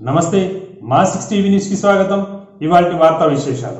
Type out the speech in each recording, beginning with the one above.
నమస్తే మా 6 TV news కి స్వాగతం. ఇవాల్టి వార్తా విశేషాలు.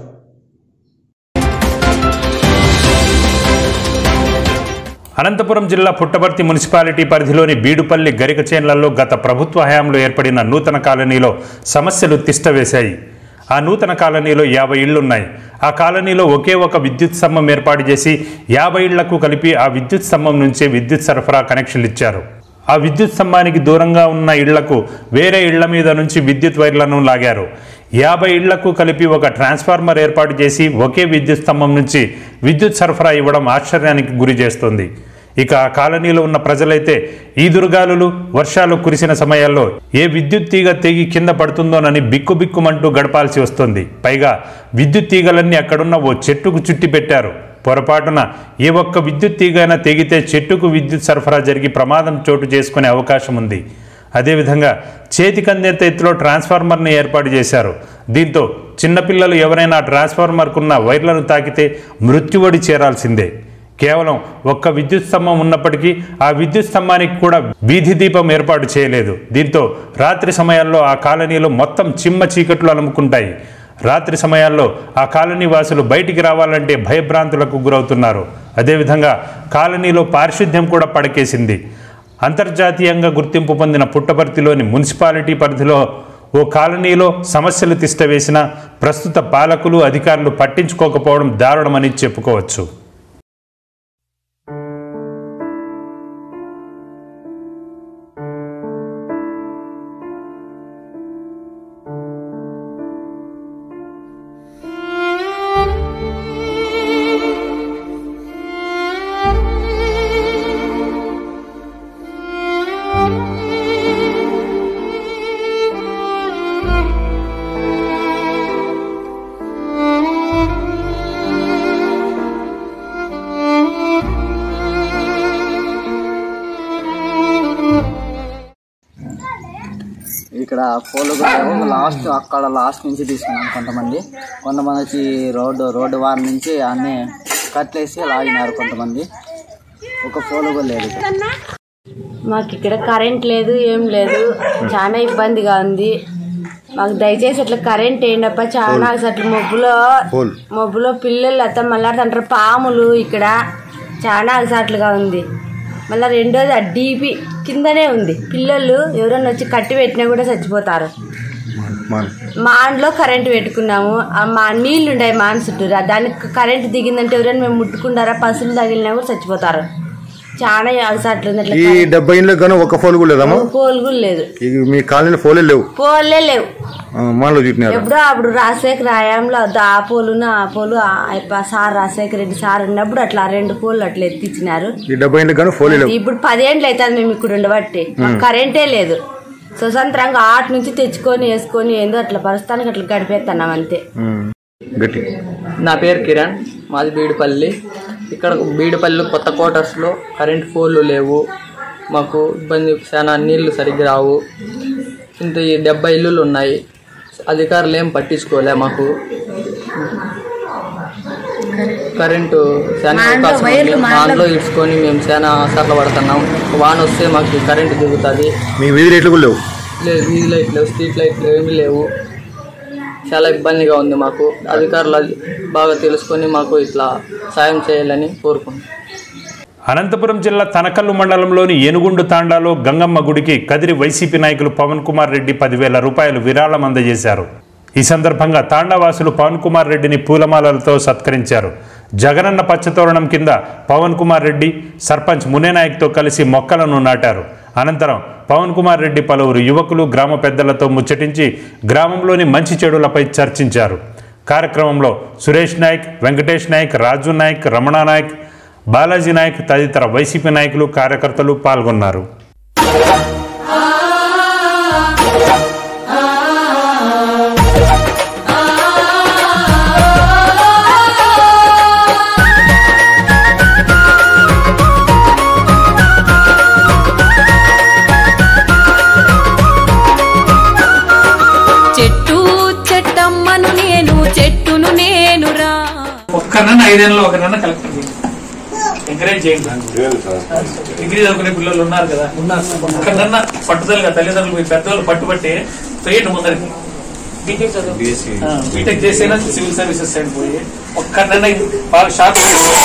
అనంతపురం జిల్లా పుట్టపర్తి మున్సిపాలిటీ పరిధిలోని బీడుపల్లి గరికచేన్లలో గత ప్రభుత్వ హయాంలో ఏర్పడిన నూతన కాలనీలో సమస్యలు తిష్టవేశాయి. ఆ నూతన కాలనీలో 50 ఇళ్లున్నాయి. ఆ కాలనీలో ఒకే ఒక విద్యుత్ స్తంభం ఏర్పాటు చేసి 50 ఇళ్లకు కలిపి ఆ విద్యుత్ స్తంభం నుంచే విద్యుత్ సరఫరా కనెక్షన్లు ఇచ్చారు. ఆ విద్యుత్ స్తంభానికి దూరంగా ఉన్న ఇళ్లకు వేరే ఇళ్ల మీద నుంచి విద్యుత్ వైర్లను లాగారు. 50 ఇళ్లకు కలిపి ఒక ట్రాన్స్ఫార్మర్ ఏర్పాటు చేసి ఒకే విద్యుత్ స్తంభం నుంచి విద్యుత్ సరఫరా ఇవ్వడం ఆశ్చర్యానికి గురి చేస్తోంది. ఇక ఆ కాలనీలో ఉన్న ప్రజలైతే ఈదురుగాలులు వర్షాలు కురిసిన సమయాల్లో ఏ విద్యుత్ తీగ తెగి కింద పడుతుందోనని బిక్కుబిక్కుమంటూ గడపాల్సి వస్తుంది. పైగా విద్యుత్ తీగలన్నీ అక్కడున్న ఓ చెట్టుకు చుట్టి పెట్టారు. పొరపాటున ఏ ఒక్క విద్యుత్ తీగైనా తెగితే చెట్టుకు విద్యుత్ సరఫరా జరిగి ప్రమాదం చోటు చేసుకునే అవకాశం ఉంది. అదేవిధంగా చేతికందేంత ఎత్తులో ట్రాన్స్ఫార్మర్ని ఏర్పాటు చేశారు. దీంతో చిన్నపిల్లలు ఎవరైనా ట్రాన్స్ఫార్మర్కున్న వైర్లను తాకితే మృత్యువడి చేరాల్సిందే. కేవలం ఒక్క విద్యుత్ స్తంభం ఉన్నప్పటికీ ఆ విద్యుత్ స్తంభానికి కూడా వీధి దీపం ఏర్పాటు చేయలేదు. దీంతో రాత్రి సమయాల్లో ఆ కాలనీలో మొత్తం చిమ్మ చీకట్లు అలుముకుంటాయి. రాత్రి సమయాల్లో ఆ కాలనీ వాసులు బయటికి రావాలంటే భయభ్రాంతులకు గురవుతున్నారు. అదేవిధంగా కాలనీలో పారిశుద్ధ్యం కూడా పడకేసింది. అంతర్జాతీయంగా గుర్తింపు పొందిన పుట్టపర్తిలోని మున్సిపాలిటీ పరిధిలో ఓ కాలనీలో సమస్యలు తిష్టవేసిన ప్రస్తుత పాలకులు అధికారులు పట్టించుకోకపోవడం దారుణమని చెప్పుకోవచ్చు. ఇక్కడ పోలు లాస్ట్ అక్కడ లాస్ట్ నుంచి తీసుకున్నాం. కొంతమంది వచ్చి రోడ్డు వారి నుంచి అన్నీ కట్లేసి లాగినారు. కొంతమంది ఒక పోలు కూడా లేదు. మాకు ఇక్కడ కరెంట్ లేదు, ఏం లేదు, చాలా ఇబ్బందిగా ఉంది. మాకు దయచేసి అట్లా కరెంట్ ఏంటప్ప. చాలా అసలు మబ్బులో పిల్లలు అత్త మళ్ళీ పాములు ఇక్కడ చాలా అలసాట్లుగా ఉంది. మళ్ళీ రెండోది ఆ డీపీ కిందనే ఉంది. పిల్లలు ఎవరైనా వచ్చి కట్టి పెట్టినా కూడా చచ్చిపోతారు. మాన్లో కరెంటు పెట్టుకున్నాము. మా నీళ్ళు ఉంటాయి మాన్ చుట్టూరా, దానికి కరెంటు దిగిందంటే ఎవరైనా మేము ముట్టుకుంటారా, పసులు తగిలినా కూడా చచ్చిపోతారు. చాలా అలసాట్లు ఉంది. అట్లా 70 ఇళ్ళకి గాను ఒక పోల్ కూడా లేదమ్మా? పోల్ కూడా లేదు. మీ కాలనీలో పోలే లేవు? పోలే లేవు. ఎప్పుడో అప్పుడు రాజశేఖర హయాంలో ఆ పోలు సార్ రాజశేఖర రెడ్డి సార్ ఉన్నప్పుడు అట్లా 2 పోలు అట్లా ఎత్తిచ్చినారు. 70 ఇళ్ళకి గాను పోలే లేవు. ఇప్పుడు 10 ఏళ్ళు అవుతుంది మేము ఇక్కడ ఉండబట్టి. కరెంటే లేదు. స్వతంత్రంగా ఆట నుంచి తెచ్చుకొని వేసుకొని ఏందో అట్లా ప్రస్తుతానికి అట్లా గడిపేస్తున్నాం అంతే. నా పేరు కిరణ్, మాది బీడుపల్లి. ఇక్కడ బీడుపల్లి కొత్త క్వార్టర్స్లో కరెంట్ పోల్లు లేవు. మాకు ఇబ్బంది, చాలా నీళ్లు సరిగ్గా రావు. ఇంత 70 ఇల్లులు ఉన్నాయి. అధికారులు ఏం పట్టించుకోలే. మాకు కరెంటు చాలా అవకాశం ఉంది. దాంట్లో ఇడ్చుకొని మేము చాలా సరళ పడుతున్నాం. వాన వస్తే మాకు కరెంటు దిగుతుంది. వీధి లైట్లు లేవు? లేదు, వీధి లైట్లు లేవు, స్ట్రీట్ లైట్లు ఏమీ లేవు. చాలా ఇబ్బందిగా ఉంది మాకు. అధికారులు బాగా తెలుసుకొని మాకు ఇట్లా సాయం చేయాలని కోరుకుంటున్నాం. అనంతపురం జిల్లా తనకల్లు మండలంలోని ఏనుగుండు తాండాలో గంగమ్మ గుడికి కదిరి వైసీపీ నాయకులు పవన్ కుమార్ రెడ్డి 10,000 రూపాయలు విరాళం అందజేశారు. ఈ సందర్భంగా తాండావాసులు పవన్ కుమార్ రెడ్డిని పూలమాలలతో సత్కరించారు. జగనన్న పచ్చతోరణం కింద పవన్ కుమార్ రెడ్డి సర్పంచ్ మునేనాయక్తో కలిసి మొక్కలను నాటారు. అనంతరం పవన్ కుమార్ రెడ్డి పలువురు యువకులు గ్రామ పెద్దలతో ముచ్చటించి గ్రామంలోని మంచి చెడులపై చర్చించారు. కార్యక్రమంలో సురేష్ నాయక్, వెంకటేష్ నాయక్, రాజు నాయక్, రమణ నాయక్, బాలాజీ నాయక్ తదితర వైసీపీ నాయకులు, కార్యకర్తలు పాల్గొన్నారు. ఒక్కనన్నా 5 ఏళ్ళలో ఒకనన్నా కలెక్టర్ ఎంకరేజ్ చేయండి. డిగ్రీ చదువుకునే పిల్లలు ఉన్నారు కదా, ఒక్కనన్నా పట్టుదలగా తల్లిదండ్రులు మీ పెద్దవాళ్ళు పట్టుబట్టి పోయేటి ముందరికి బీటెక్ చేసేనా సివిల్ సర్వీసెస్ సైడ్ పోయి ఒక్కడన్నా బాగా షార్ప్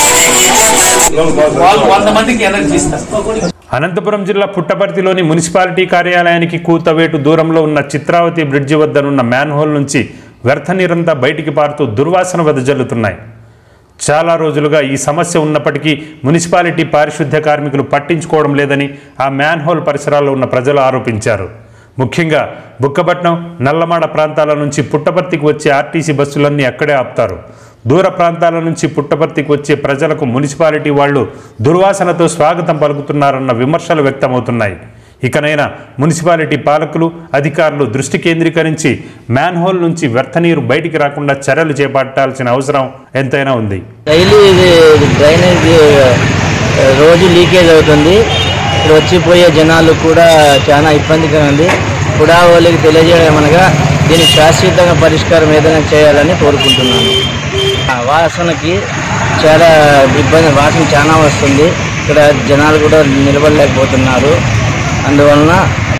వాళ్ళు 100 మందికి ఎనర్జీ ఇస్తారు. అనంతపురం జిల్లా పుట్టపర్తిలోని మున్సిపాలిటీ కార్యాలయానికి కూతవేటు దూరంలో ఉన్న చిత్రావతి బ్రిడ్జి వద్దనున్న మ్యాన్హోల్ నుంచి వ్యర్థ నీరంతా బయటికి పారుతూ దుర్వాసన వెదజల్లుతున్నాయి. చాలా రోజులుగా ఈ సమస్య ఉన్నప్పటికీ మున్సిపాలిటీ పారిశుద్ధ్య కార్మికులు పట్టించుకోవడం లేదని ఆ మ్యాన్హోల్ పరిసరాల్లో ఉన్న ప్రజలు ఆరోపించారు. ముఖ్యంగా బుక్కపట్నం, నల్లమాడ ప్రాంతాల నుంచి పుట్టపర్తికి వచ్చే ఆర్టీసీ బస్సులన్నీ అక్కడే ఆపుతారు. దూర ప్రాంతాల నుంచి పుట్టపర్తికి వచ్చే ప్రజలకు మున్సిపాలిటీ వాళ్లు దుర్వాసనతో స్వాగతం పలుకుతున్నారన్న విమర్శలు వ్యక్తమవుతున్నాయి. ఇకనైనా మున్సిపాలిటీ పాలకులు, అధికారులు దృష్టి కేంద్రీకరించి మ్యాన్హోల్ నుంచి వ్యర్థ నీరు బయటికి రాకుండా చర్యలు చేపట్టాల్సిన అవసరం ఎంతైనా ఉంది. డైలీ ఇది డ్రైనేజ్ రోజు లీకేజ్ అవుతుంది. ఇక్కడ వచ్చిపోయే జనాలు కూడా చాలా ఇబ్బందిగా ఉంది. కూడా వాళ్ళకి తెలియజేయడం అనగా దీనికి శాశ్వతంగా పరిష్కారం ఏదైనా చేయాలని కోరుకుంటున్నాను. వాసనకి చాలా ఇబ్బంది, వాసన చాలా వస్తుంది. ఇక్కడ జనాలు కూడా నిలబడలేకపోతున్నారు. అందువలన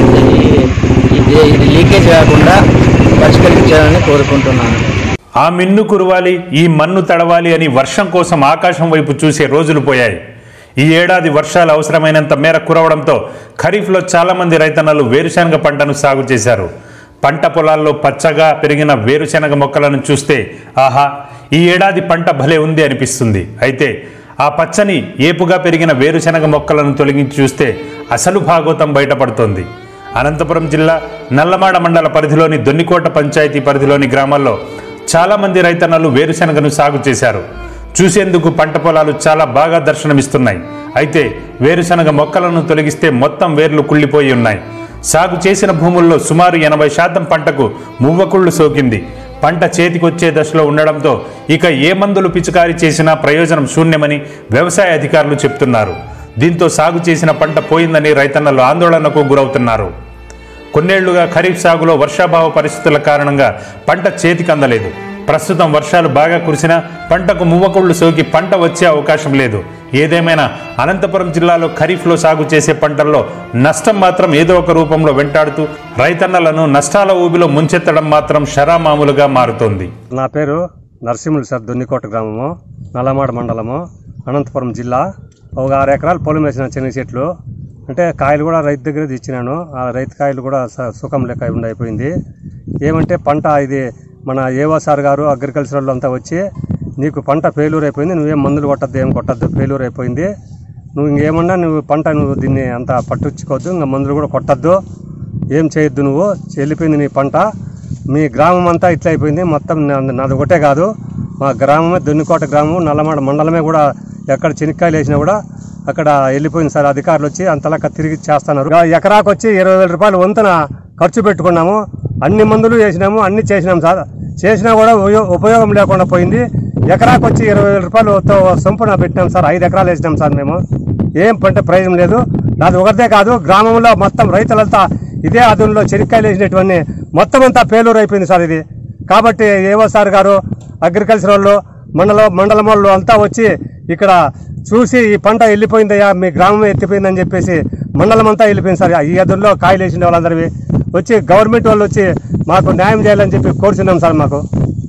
ఇది లీకేజ్ కాకుండా పరిష్కరించాలని కోరుకుంటున్నాను. ఆ మిన్ను కురవాలి, ఈ మన్ను తడవాలి అని వర్షం కోసం ఆకాశం వైపు చూసే రోజులు పోయాయి. ఈ ఏడాది వర్షాలు అవసరమైనంత మేర కురవడంతో ఖరీఫ్లో చాలామంది రైతన్నలు వేరుశనగ పంటను సాగు చేశారు. పంట పొలాల్లో పచ్చగా పెరిగిన వేరుశనగ మొక్కలను చూస్తే ఆహా, ఈ ఏడాది పంట భలే ఉంది అనిపిస్తుంది. అయితే ఆ పచ్చని ఏపుగా పెరిగిన వేరుశనగ మొక్కలను తొలగించి చూస్తే అసలు భాగోతం బయటపడుతోంది. అనంతపురం జిల్లా నల్లమాడ మండల పరిధిలోని దొన్నికోట పంచాయతీ పరిధిలోని గ్రామాల్లో చాలామంది రైతన్నలు వేరుశనగను సాగు చేశారు. చూసేందుకు పంట పొలాలు చాలా బాగా దర్శనమిస్తున్నాయి. అయితే వేరుశనగ మొక్కలను తొలగిస్తే మొత్తం వేర్లు కుళ్ళిపోయి ఉన్నాయి. సాగు చేసిన భూముల్లో సుమారు 80% పంటకు మువ్వకుళ్ళు సోకింది. పంట చేతికొచ్చే దశలో ఉండడంతో ఇక ఏ మందులు పిచికారీ చేసినా ప్రయోజనం శూన్యమని వ్యవసాయ అధికారులు చెప్తున్నారు. దీంతో సాగు చేసిన పంట పోయిందని రైతన్నలు ఆందోళనకు గురవుతున్నారు. కొన్నేళ్లుగా ఖరీఫ్ సాగులో వర్షాభావ పరిస్థితుల కారణంగా పంట చేతికి అందలేదు. ప్రస్తుతం వర్షాలు బాగా కురిసినా పంటకు మువ్వకుళ్ళు సోకి పంట వచ్చే అవకాశం లేదు. ఏదేమైనా అనంతపురం జిల్లాలో ఖరీఫ్లో సాగు చేసే పంటల్లో నష్టం మాత్రం ఏదో ఒక రూపంలో వెంటాడుతూ రైతన్నలను నష్టాల ఊబిలో ముంచెత్తడం మాత్రం షరామామూలుగా మారుతోంది. నా పేరు నరసింహులు సార్, దొన్నికోట గ్రామము, నల్లమాడ మండలము, అనంతపురం జిల్లా. ఒక 6 ఎకరాలు పొలం వేసిన చిన్న చెట్లు. అంటే కాయలు కూడా రైతు దగ్గర తెచ్చినాను. ఆ రైతు కాయలు కూడా సుఖం లెక్క అయిపోయింది. ఏమంటే పంట ఇది మన ఏవో సార్ గారు అగ్రికల్చరల్ అంతా వచ్చి నీకు పంట ఫెయిల్యూర్ అయిపోయింది, నువ్వేం మందులు కొట్టద్దు, ఏం కొట్టద్దు, ఫెయిల్యూర్ అయిపోయింది, నువ్వు ఇంకేమన్నా నువ్వు పంట నువ్వు దీన్ని అంత పట్టుకోవద్దు, ఇంకా మందులు కూడా కొట్టద్దు, ఏం చేయొద్దు, నువ్వు చెల్లిపోయింది నీ పంట, మీ గ్రామం అంతా ఇట్లా అయిపోయింది, మొత్తం నాది ఒకటే కాదు మా గ్రామమే దొన్నికోట గ్రామం, నల్లమాడ మండలమే కూడా ఎక్కడ చెనిక్కాయలు వేసినా కూడా అక్కడ వెళ్ళిపోయింది సార్. అధికారులు వచ్చి అంతలాగా తిరిగి చేస్తున్నారు. ఎకరాకు వచ్చి 20,000 రూపాయలు వంతున ఖర్చు పెట్టుకున్నాము. అన్ని మందులు వేసినాము, అన్ని చేసినాము సార్. చేసినా కూడా ఉపయోగం లేకుండా పోయింది. ఎకరాకు వచ్చి 20,000 రూపాయలు సొంపున పెట్టినాం సార్. 5 ఎకరాలు వేసినాం సార్ మేము. ఏం పంట ప్రయోజనం లేదు. నాది ఒకటే కాదు, గ్రామంలో మొత్తం రైతులంతా ఇదే అదునులో చెనిక్కాయలు వేసినటువంటి మొత్తం అంతా ఫెయిల్యూర్ అయిపోయింది సార్ ఇది. కాబట్టి ఏవో సార్ గారు అగ్రికల్చర్ వాళ్ళు మండలం వాళ్ళు అంతా వచ్చి ఇక్కడ చూసి ఈ పంట వెళ్ళిపోయిందయ్యా, మీ గ్రామం ఎత్తిపోయిందని చెప్పేసి మండలం అంతా వెళ్ళిపోయింది సార్. ఈ అదుల్లో కాయలు వేసిన వాళ్ళందరివి వచ్చి గవర్నమెంట్ వాళ్ళు వచ్చి మాకు న్యాయం చేయాలని చెప్పి కోరుచున్నాం సార్. మాకు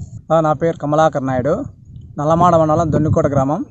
నా పేరు కమలాకర్ నాయుడు, నల్లమాడ మండలం దొన్నికోట గ్రామం.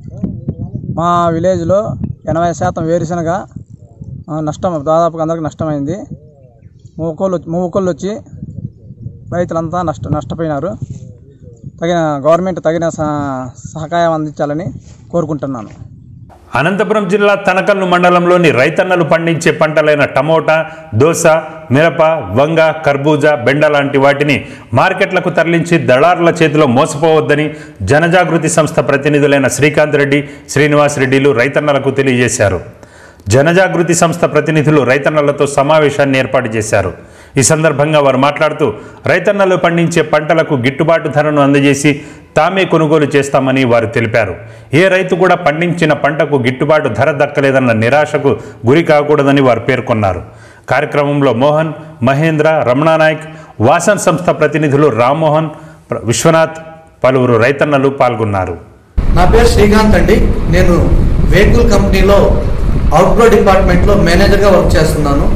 మా విలేజ్లో 80% వేరుశనగ నష్టం, దాదాపుగా అందరికి నష్టమైంది. మూవకోళ్ళు వచ్చి రైతులంతా నష్టపోయినారు. గవర్నమెంట్ తగిన సహకారం అందించాలని కోరుకుంటున్నాను. అనంతపురం జిల్లా తనకల్లు మండలంలోని రైతన్నలు పండించే పంటలైన టమోటా, దోస, మిరప, వంగ, కర్బూజా, బెండ లాంటి వాటిని మార్కెట్లకు తరలించి దళారుల చేతిలో మోసపోవద్దని జనజాగృతి సంస్థ ప్రతినిధులైన శ్రీకాంత్ రెడ్డి, శ్రీనివాస్ రెడ్డిలు రైతన్నలకు తెలియజేశారు. జనజాగృతి సంస్థ ప్రతినిధులు రైతన్నలతో సమావేశాన్ని ఏర్పాటు చేశారు. ఈ సందర్భంగా వారు మాట్లాడుతూ రైతన్నలు పండించే పంటలకు గిట్టుబాటు ధరను అందజేసి తామే కొనుగోలు చేస్తామని వారు తెలిపారు. ఏ రైతు కూడా పండించిన పంటకు గిట్టుబాటు ధర దక్కలేదన్న నిరాశకు గురి కాకూడదని వారు పేర్కొన్నారు. కార్యక్రమంలో మోహన్, మహేంద్ర, రమణానాయక్, వాసన్ సంస్థ ప్రతినిధులు రామ్మోహన్, విశ్వనాథ్, పలువురు రైతన్నలు పాల్గొన్నారు. నా పేరు శ్రీకాంత్ అండి. నేను వెహికల్ కంపెనీలో అవుట్డోర్ డిపార్ట్మెంట్లో మేనేజర్గా వర్క్ చేస్తున్నాను.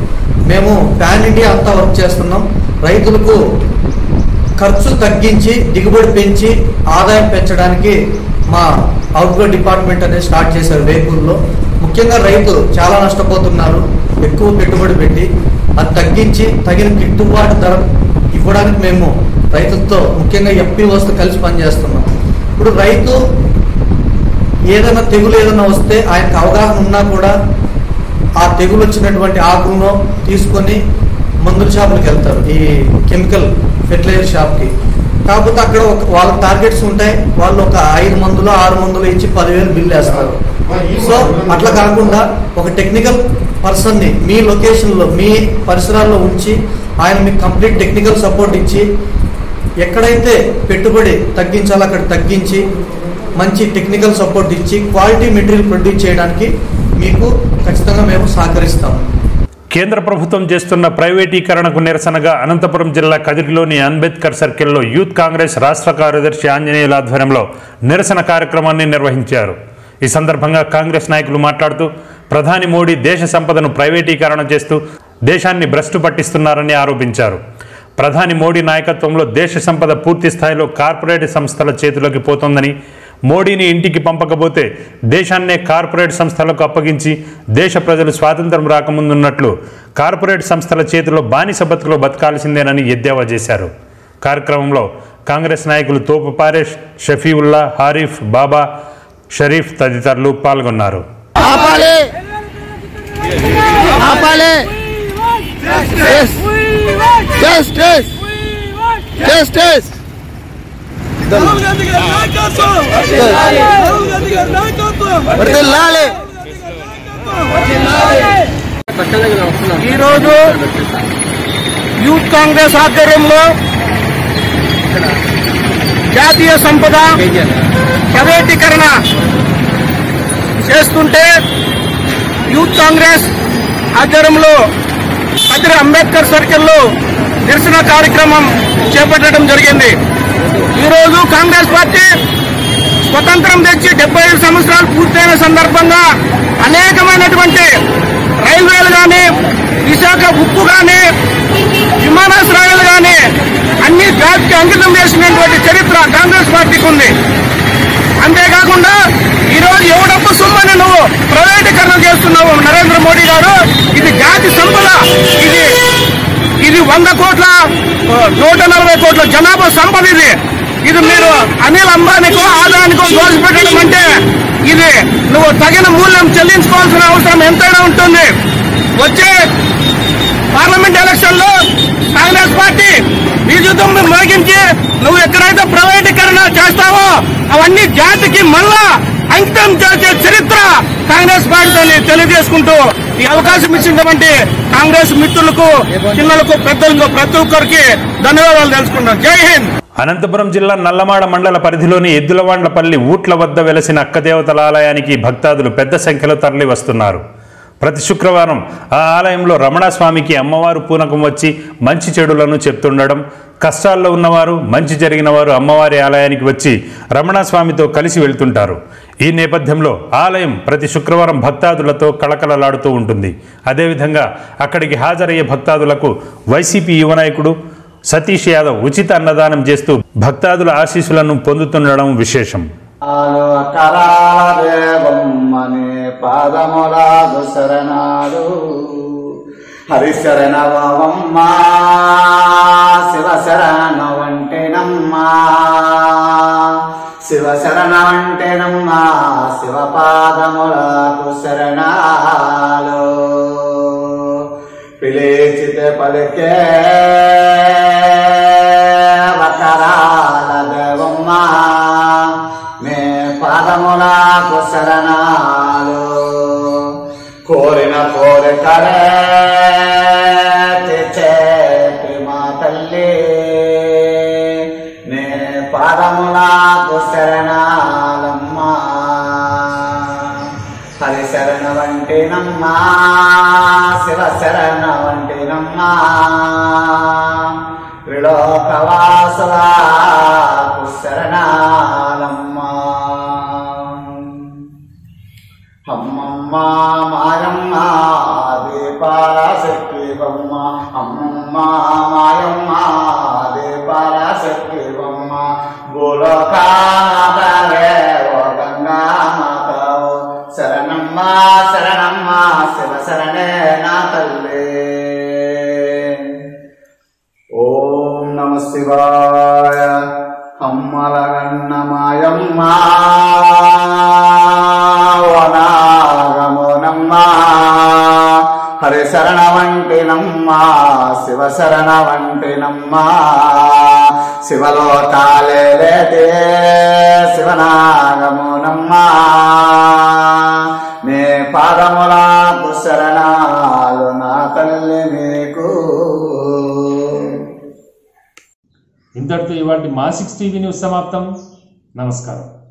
మేము పాన్ ఇండియా అంతా వర్క్ చేస్తున్నాం. రైతులకు ఖర్చు తగ్గించి దిగుబడి పెంచి ఆదాయం పెంచడానికి మా అవుట్గ్రో డిపార్ట్మెంట్ అనేది స్టార్ట్ చేశారు వేకూరులో. ముఖ్యంగా రైతు చాలా నష్టపోతున్నారు. ఎక్కువ పెట్టుబడి పెట్టి అది తగ్గించి తగిన గిట్టుబాటు ధర ఇవ్వడానికి మేము రైతులతో ముఖ్యంగా FPOస్తో కలిసి పనిచేస్తున్నాం. ఇప్పుడు రైతు ఏదైనా తెగులు ఏదైనా వస్తే ఆయనకు అవగాహన ఉన్నా కూడా ఆ తెగులు వచ్చినటువంటి ఆకులను తీసుకొని మందుల షాపులకు వెళ్తారు, ఈ కెమికల్ ఫెర్టిలైజర్ షాప్కి. కాకపోతే అక్కడ వాళ్ళ టార్గెట్స్ ఉంటాయి. వాళ్ళు ఒక 5 మందులు 6 మందులు ఇచ్చి 10,000 బిల్లు వేస్తారు. సో అట్లా కాకుండా ఒక టెక్నికల్ పర్సన్ని మీ లొకేషన్లో మీ పరిసరాల్లో ఉంచి ఆయన మీకు కంప్లీట్ టెక్నికల్ సపోర్ట్ ఇచ్చి ఎక్కడైతే పెట్టుబడి తగ్గించాలో అక్కడ తగ్గించి మంచి టెక్నికల్ సపోర్ట్ ఇచ్చి క్వాలిటీ మెటీరియల్ ప్రొడ్యూస్ చేయడానికి మీకు ఖచ్చితంగా మేము సహకరిస్తాము. కేంద్ర ప్రభుత్వం చేస్తున్న ప్రైవేటీకరణకు నిరసనగా అనంతపురం జిల్లా కదిరిలోని అంబేద్కర్ సర్కిల్లో యూత్ కాంగ్రెస్ రాష్ట్ర కార్యదర్శి ఆంజనేయుల ఆధ్వర్యంలో నిరసన కార్యక్రమాన్ని నిర్వహించారు. ఈ సందర్భంగా కాంగ్రెస్ నాయకులు మాట్లాడుతూ ప్రధాని మోడీ దేశ సంపదను ప్రైవేటీకరణ చేస్తూ దేశాన్ని భ్రష్టు పట్టిస్తున్నారని ఆరోపించారు. ప్రధాని మోడీ నాయకత్వంలో దేశ సంపద పూర్తి స్థాయిలో కార్పొరేట్ సంస్థల చేతిలోకి పోతోందని, మోడీని ఇంటికి పంపకపోతే దేశాన్నే కార్పొరేట్ సంస్థలకు అప్పగించి దేశ ప్రజలు స్వాతంత్రం రాకముందున్నట్లు కార్పొరేట్ సంస్థల చేతిలో బానిస బతుకులో బతకాల్సిందేనని ఎద్దేవా చేశారు. కార్యక్రమంలో కాంగ్రెస్ నాయకులు తోపు పారేష్, షఫీవుల్లా, హారిఫ్, బాబా, షరీఫ్ తదితరులు పాల్గొన్నారు. ఈరోజు యూత్ కాంగ్రెస్ ఆధ్వర్యంలో జాతీయ సంపద ప్రైవేటీకరణ చేస్తుంటే యూత్ కాంగ్రెస్ ఆధ్వర్యంలో కదిరి అంబేద్కర్ సర్కిల్లో నిరసన కార్యక్రమం చేపట్టడం జరిగింది. ఈరోజు కాంగ్రెస్ పార్టీ స్వతంత్రం తెచ్చి 75 సంవత్సరాలు పూర్తయిన సందర్భంగా అనేకమైనటువంటి రైల్వేలు కానీ, విశాఖ ఉక్కు కానీ, విమానాశ్రయాలు కానీ అన్ని జాతికి అంకితం చేసినటువంటి చరిత్ర కాంగ్రెస్ పార్టీకి ఉంది. అంతేకాకుండా ఈరోజు ఎవడబ్బు సొమ్మని నువ్వు ప్రైవేటీకరణ చేస్తున్నావు నరేంద్ర మోడీ గారు. ఇది జాతి సంపద, ఇది 100 కోట్ల 140 కోట్ల జనాభా సంపద. ఇది మీరు అనిల్ అంబానీకో ఆదానికో దోషపెట్టడం అంటే ఇది నువ్వు తగిన మూల్యం చెల్లించుకోవాల్సిన అవసరం ఎంతైనా ఉంటుంది. వచ్చే పార్లమెంట్ ఎలక్షన్ లో కాంగ్రెస్ పార్టీ బీజేపీ మోగించి నువ్వు ఎక్కడైతే ప్రైవేటీకరణ చేస్తావో అవన్నీ జాతికి మళ్ళా అంకితం చేసే చరిత్ర కాంగ్రెస్ పార్టీని తెలియజేసుకుంటూ ఈ అవకాశం ఇచ్చినటువంటి కాంగ్రెస్ మిత్రులకు, చిన్నలకు, పెద్దలకు ప్రతి ఒక్కరికి ధన్యవాదాలు తెలుసుకుంటాం. జై హింద్. అనంతపురం జిల్లా నల్లమాడ మండల పరిధిలోని ఎద్దులవాండ్లపల్లి ఊట్ల వద్ద వెలసిన అక్కదేవతల ఆలయానికి భక్తాదులు పెద్ద సంఖ్యలో తరలి వస్తున్నారు. ప్రతి శుక్రవారం ఆ ఆలయంలో రమణస్వామికి అమ్మవారు పూనకం వచ్చి మంచి చెడులను చెప్తుండడం, కష్టాల్లో ఉన్నవారు, మంచి జరిగిన వారు అమ్మవారి ఆలయానికి వచ్చి రమణస్వామితో కలిసి వెళ్తుంటారు. ఈ నేపథ్యంలో ఆలయం ప్రతి శుక్రవారం భక్తాదులతో కళకళలాడుతూ ఉంటుంది. అదేవిధంగా అక్కడికి హాజరయ్యే భక్తాదులకు వైసీపీ యువ నాయకుడు సతీష్ యాదవ్ ఉచిత అన్నదానం చేస్తూ భక్తాదుల ఆశీస్సులను పొందుతుండడం విశేషం. పాదములాదు శరణాలు హరిశరణవమ్మా శివ శరణ వంటేనమ్మా శివ శరణ వంటేనమ్మా శివ పాదములకు శరణాలు పిలిచితే పలికే వకరాల దేవమ్మా మే పాదములకు శరణాలు కోరిన కోరికలే తెచ్చేటి మా తల్లి నే పాదములకు శరణాలమ్మా హరి శరణ వంటినమ్మా శివ శరణ వంటినమ్మా త్రిలోకవాసులకు శరణాలమ్మా అమ్మమ్మ మాయమ్మ దీపాల శక్తి బొమ్మ నమ శివాయ అమ్మలగన్నమాయమ్మ వనాగమునమ్మ హరి శరణ వంటినమ్మ శివ శరణ వంటినమ్మ శివలోకాలేదే శివనాగమునమ్మ నే పాదములకు శరణాలు నా తల్లి నీకు. ఇంతటితో ఇవాళ మా 6 టీవీ న్యూస్ సమాప్తం. నమస్కారం.